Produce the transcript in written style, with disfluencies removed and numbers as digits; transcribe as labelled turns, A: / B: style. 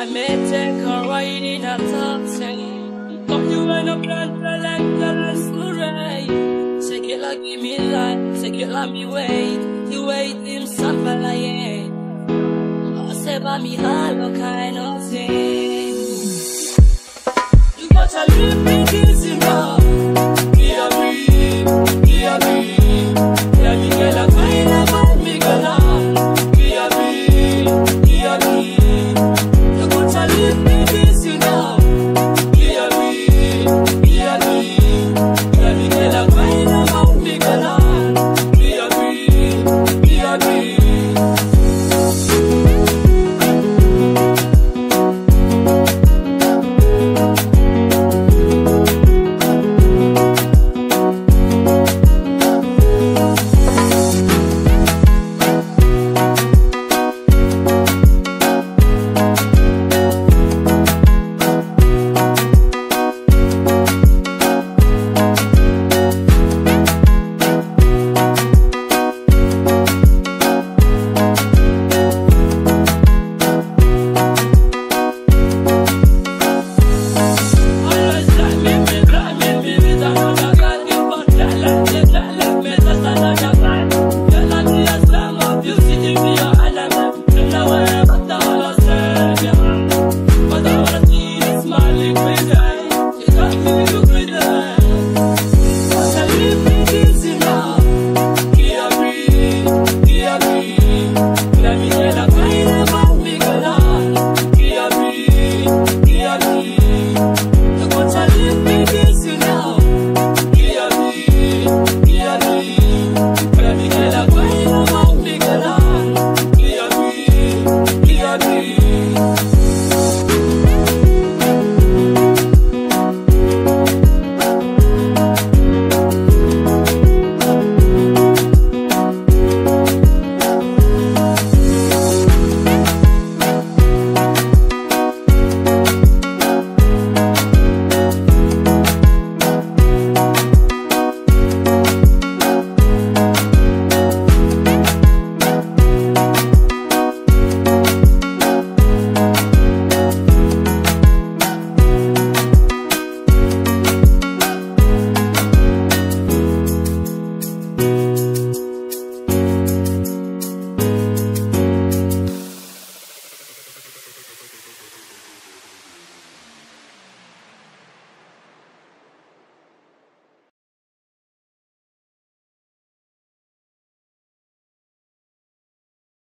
A: I may take a ride in a taxi, but you ain't a plan to let the masquerade. Say it like give me life, say it like me wait. You wait him suffer like I say by me hollow kind of thing.